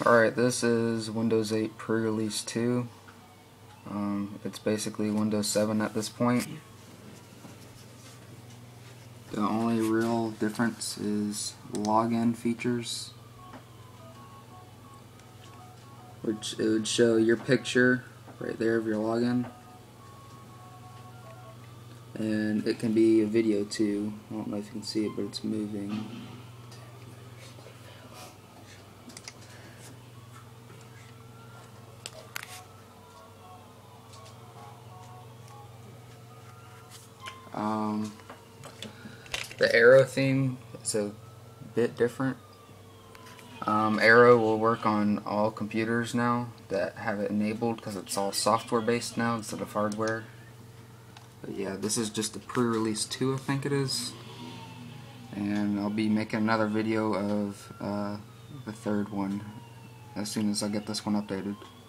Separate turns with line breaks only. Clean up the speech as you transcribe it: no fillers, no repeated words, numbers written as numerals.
Alright, this is Windows 8 pre-release 2. It's basically Windows 7 at this point. The only real difference is login features, which it would show your picture right there of your login, and it can be a video too. I don't know if you can see it, but it's moving. The Arrow theme is a bit different. Arrow will work on all computers now that have it enabled because it's all software based now instead of hardware. But yeah, this is just a pre-release 2, I think it is. And I'll be making another video of the third one as soon as I get this one updated.